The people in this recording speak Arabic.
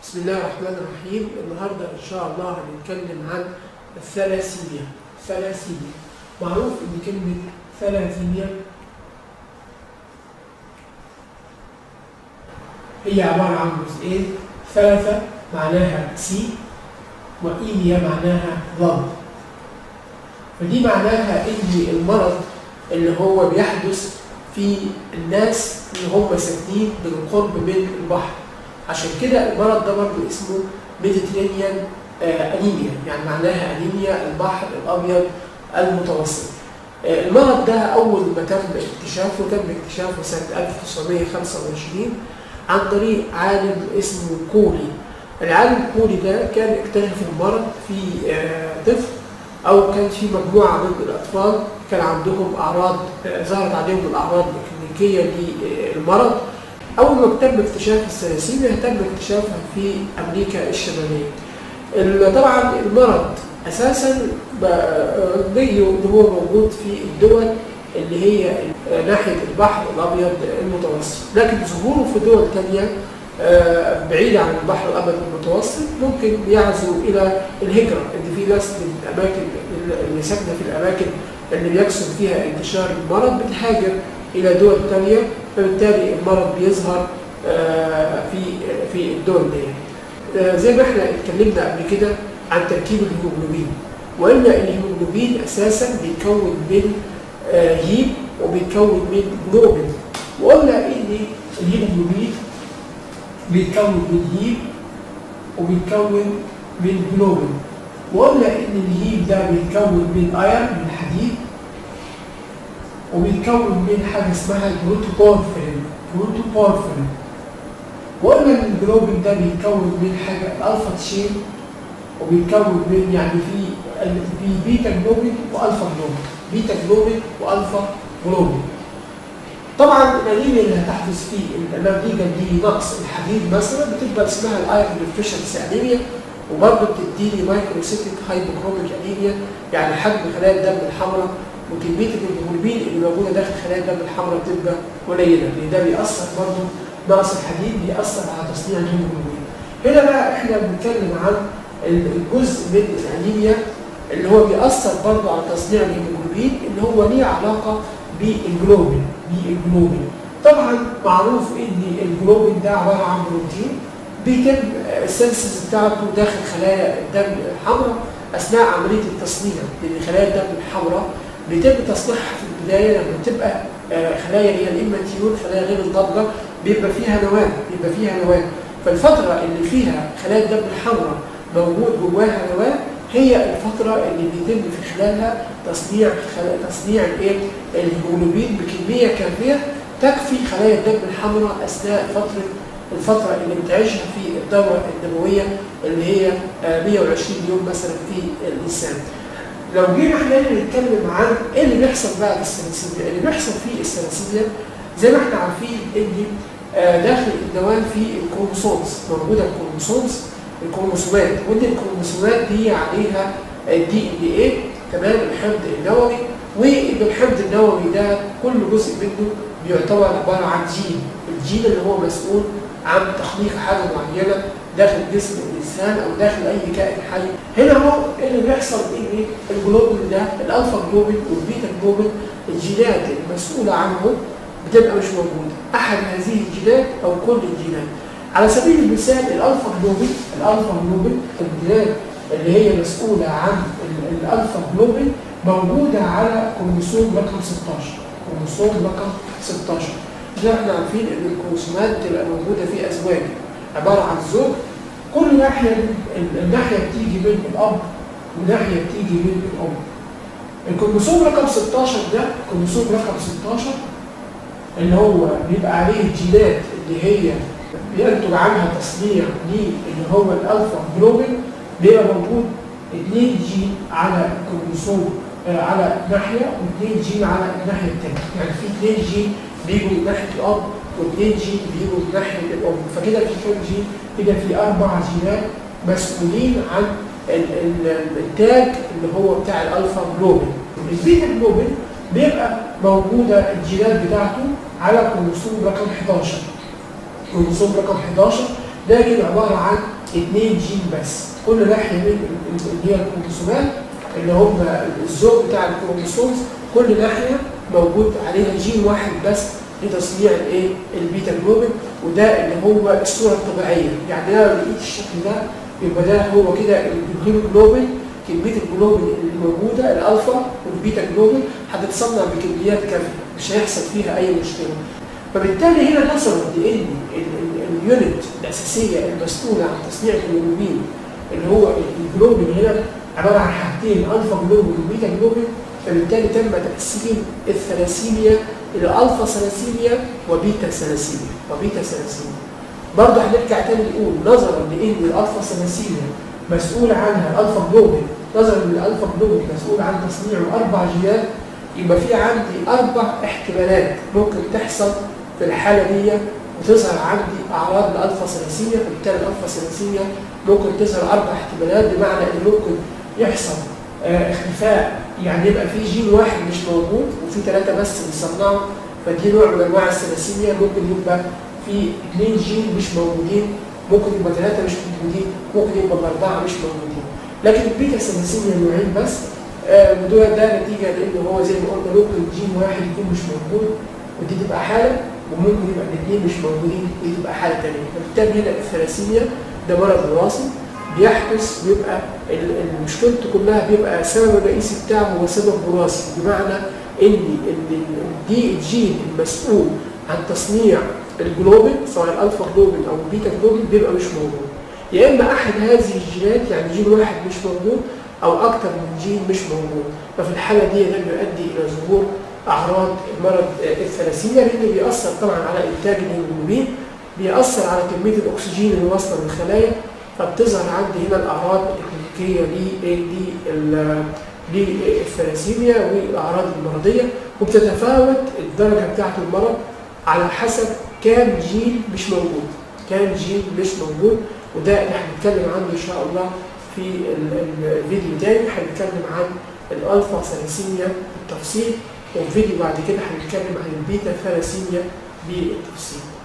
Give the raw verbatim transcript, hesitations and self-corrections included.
بسم الله الرحمن الرحيم. النهارده ان شاء الله هنتكلم عن الثلاسيميا. الثلاسيميا معروف ان كلمه ثلاسيميا هي عباره عن جزئين، ثلاثه معناها سي وإيميا معناها ضد. فدي معناها ان المرض اللي هو بيحدث في الناس اللي هم ساكنين بالقرب من البحر. عشان كده المرض ده برضه اسمه ميديترينيان انيميا، يعني معناها انيميا البحر الابيض المتوسط. آه المرض ده اول ما تم اكتشافه تم اكتشافه سنه ألف وتسعمائة وخمسة وعشرين عن طريق عالم اسمه كولي. العالم كولي ده كان اكتشف المرض في آه طفل، او كان في مجموعه من الاطفال كان عندهم اعراض آه ظهرت عليهم الاعراض الكلينيكيه للمرض. أول ما تم اكتشاف الثلاسيميا تم اكتشافها في أمريكا الشمالية. طبعا المرض أساسا جاي هو موجود في الدول اللي هي ناحية البحر الأبيض المتوسط، لكن ظهوره في دول تانية بعيدة عن البحر الأبيض المتوسط ممكن يعزو إلى الهجرة، إن في ناس من الأماكن اللي ساكنة في الأماكن اللي بيكثر فيها انتشار المرض بتهاجر إلى دول تانية، فبالتالي المرض بيظهر في في الدول دي. زي ما احنا اتكلمنا قبل كده عن تركيب الهيموجلوبين، وقلنا الهيموجلوبين اساسا بيتكون من هيم وبيتكون من جلوبين، وقلنا ان الهيموجلوبين بيتكون من هيم وبيتكون من جلوبين، وقلنا ان الهيم ده بيتكون من ايرون من حديد، وبيتكون من حاجه اسمها جلوتوبورفرين جلوتوبورفرين وقلنا ان الجلوبين ده بيتكون من حاجه الالفا تشين، وبيتكون من يعني في في بيتا جلوبين والفا جلوبين بيتا جلوبين والفا جلوبين. طبعا الانيميا اللي هتحدث فيه النتيجه دي نقص الحديد مثلا بتبقى اسمها الايرون ديفيشنسي انيميا، وبرضه بتديني مايكروسيتيك هايبوكروميك انيميا، يعني حجم خلايا الدم الحمراء وكميه الهيموجلوبين اللي موجوده داخل خلايا الدم الحمراء بتبقى قليله، لان ده بيأثر برضه نقص الحديد بيأثر على تصنيع الهيموجلوبين. هنا بقى احنا بنتكلم عن الجزء من الانيميا اللي هو بيأثر برضه على تصنيع الهيموجلوبين اللي هو ليه علاقه بالجلوبين بالجلوبين. طبعا معروف ان الجلوبين ده عباره عن بروتين بيتم السنسز بتاعته داخل خلايا الدم الحمراء اثناء عمليه التصنيع، لان خلايا الدم الحمراء بيتم تصنيعها في البدايه لما بتبقى خلايا هي الاماتيور، خلايا غير الناضجه، بيبقى فيها نواه بيبقى فيها نواه فالفتره اللي فيها خلايا الدم الحمراء موجود جواها نواه هي الفتره اللي بيتم في خلالها تصنيع تصنيع الايه؟ الهيموجلوبين بكميه كافيه تكفي خلايا الدم الحمراء اثناء فتره الفتره اللي بتعيشها في الدوره الدمويه اللي هي مئة وعشرين يوم مثلا في الانسان. لو جينا احنا نتكلم عن ايه اللي بيحصل بعد الثلاسيميا، اللي بيحصل في الثلاسيميا زي ما احنا عارفين ان داخل النواه في الكروموسومز، موجوده الكروموسومز الكروموسومات، وان الكروموسومات دي عليها الدي ان ايه تمام الحمض النووي، والحمض النووي ده كل جزء منه بيعتبر عباره عن جين، الجين اللي هو مسؤول عن تخليق حاجه معينه داخل جسم الانسان او داخل اي كائن حي. هنا هو اللي بيحصل ان الجلوبين ده الالفا جلوبين والبيتا جلوبين الجينات المسؤوله عنهم بتبقى مش موجوده، احد هذه الجينات او كل الجينات. على سبيل المثال الالفا جلوبين الالفا جلوبين الجينات اللي هي مسؤوله عن الالفا جلوبين موجوده على كروموسوم رقم ستاشر كروموسوم رقم ستاشر. زي ما احنا عارفين ان الكروموسومات بتبقى موجوده في ازواج عباره عن زوج، كل ناحيه الناحيه بتيجي من الاب وناحيه بتيجي من الام. الكروموسوم رقم ستاشر ده الكروموسوم رقم ستاشر اللي هو بيبقى عليه الجينات اللي هي بينتج عنها تصنيع اللي هو الالفا جلوبين، بيبقى موجود اثنين جين على الكروموسوم على ناحيه واثنين جين على الناحيه الثانيه، يعني في اثنين جين بيجوا من ناحيه الاب واثنين جين بيجوا من ناحيه الام، فكده في كام جين؟ كده في اربع جينات مسؤولين عن الانتاج اللي هو بتاع الالفا جلوبين. البيتا جلوبين بيبقى موجوده الجينات بتاعته على كروموسوم رقم حداشر. كروموسوم رقم حداشر ده كده عباره عن اثنين جين بس، كل ناحيه من اللي هي الكروموسومات اللي هم الزوج بتاع الكروموسومز، كل ناحيه موجود عليها جين واحد بس لتصنيع الايه؟ البيتا جلوبين، وده اللي هو الصوره الطبيعيه. يعني انا لو لقيت الشكل ده يبقى ده هو كده الهيموجلوبين، كميه الجلوبين اللي موجوده الالفا والبيتا جلوبين هتتصنع بكميات كافيه، مش هيحصل فيها اي مشكله. فبالتالي هنا نظرا لان اليونت الاساسيه المسؤوله عن تصنيع الهيموجلوبين اللي هو الجلوبين هنا عباره عن حاجتين، الفا جلوبين والبيتا جلوبين، فبالتالي تم تقسيم الثلاسيميا الى الفا ثلاسيميا وبيتا ثلاسيميا وبيتا ثلاسيميا. برضه هنرجع تاني نقول نظرا لان الالفا ثلاسيميا مسؤول عنها الالفا جلوبين، نظرا ان الالفا جلوبين مسؤول عن تصنيع اربع جينات، يبقى في عندي اربع احتمالات ممكن تحصل في الحاله دي وتظهر عندي اعراض الالفا ثلاسيميا. فبالتالي الالفا ثلاسيميا ممكن تظهر اربع احتمالات، بمعنى ان ممكن يحصل اه اختفاء، يعني يبقى في جين واحد مش موجود وفي ثلاثه بس بيصنعوا، فدي نوع من انواع الثلاسيميا. ممكن يبقى في اثنين جين مش موجودين، ممكن يبقى ثلاثه مش موجودين، ممكن يبقى اربعه مش موجودين. لكن البيتا ثلاسيميا نوعين بس، اه وده ده نتيجه لان هو زي ما قلنا ممكن جين واحد يكون مش موجود ودي تبقى حاله، وممكن يبقى الاثنين مش موجودين ودي تبقى حاله ثانيه. فبالتالي هنا الثلاسيميا ده مرض وراثي بيحدث، بيبقى مشكلته كلها بيبقى السبب الرئيسي بتاعه هو سبب وراثي، بمعنى ان دي الجين المسؤول عن تصنيع الجلوبين سواء الالفا جلوبين او البيتا جلوبين بيبقى مش موجود، يا اما احد هذه الجينات يعني جين واحد مش موجود او اكثر من جين مش موجود. ففي الحاله دي ده بيؤدي الى ظهور اعراض مرض الثلاسيميا، لان بيأثر طبعا على انتاج الهيموجلوبين، بيأثر على كميه الاكسجين اللي واصله للخلايا، فبتظهر عندي هنا الاعراض الكلينيكيه للثلاسيميا والاعراض المرضيه، وبتتفاوت الدرجه بتاعه المرض على حسب كام جين مش موجود، كام جين مش موجود. وده اللي هنتكلم عنه ان شاء الله في الفيديو تاني، هنتكلم عن الالفا ثلاسيميا بالتفصيل، وفي فيديو بعد كده هنتكلم عن البيتا ثلاسيميا بالتفصيل.